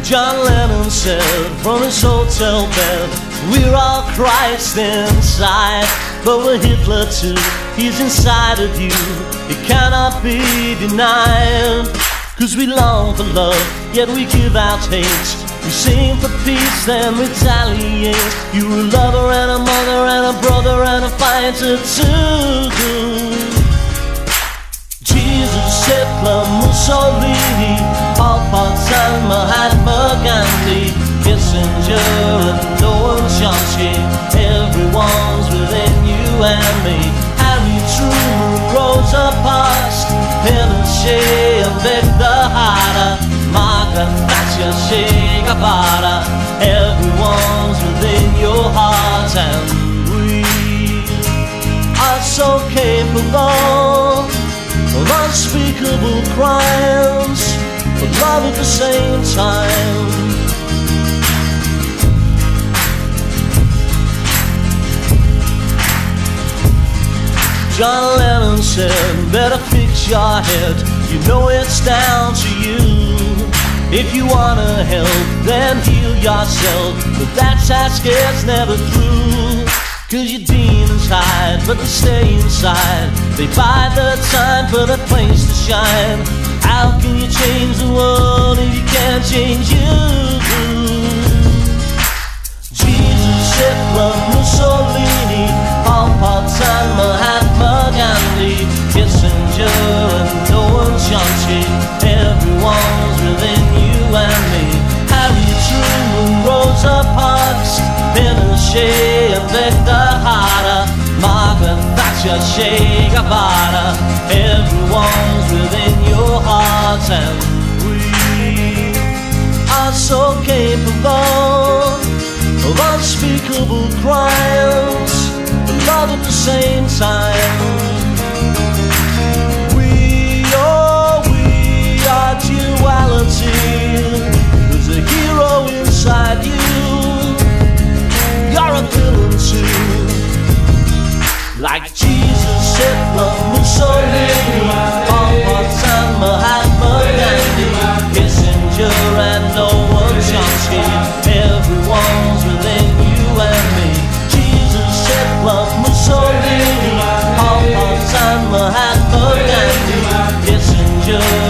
John Lennon said from his hotel bed, we're all Christ inside, but we're Hitler too, he's inside of you, it cannot be denied. Cause we long for love, yet we give out hate. We sing for peace, then retaliate. You're a lover and a mother and a brother and a fighter too. Jesus, Hitler, Mussolini, Pol Pot, Mahatma Gandhi, Kissinger and Noam Chomsky, everyone's within you and me. Harry Truman, Rosa Parks, Pinochet and Victor Hara, Margaret Thatcher, Che Guevara, everyone's within your heart, and we are so capable of unspeakable crimes, but love at the same time. John Lennon said, better fix your head, you know it's down to you. If you wanna help, then heal yourself, but that task gets never through. Cause your demons hide, but they stay inside. They buy the time for the place to shine. How can you change the world if you can't change you? Jesus, Hitler, Mussolini, Pol Pot, Mahatma Gandhi, Kissinger and Noam Chomsky, everyone's within you and me. Harry Truman, Rosa Parks, Pinochet and Victor Hara, Margaret Thatcher, Che Guevara, everyone's within your heart, and we are so capable of unspeakable crimes, but love at the same time. We are duality. There's a hero inside you, you're a villain too. Like Jesus, Hitler, Mussolini, Pol Pot, Mahatma Gandhi, Kissinger and Noam Chomsky, everyone's within you and me. Jesus, Hitler, Mussolini, Pol Pot, Mahatma Gandhi, Kissinger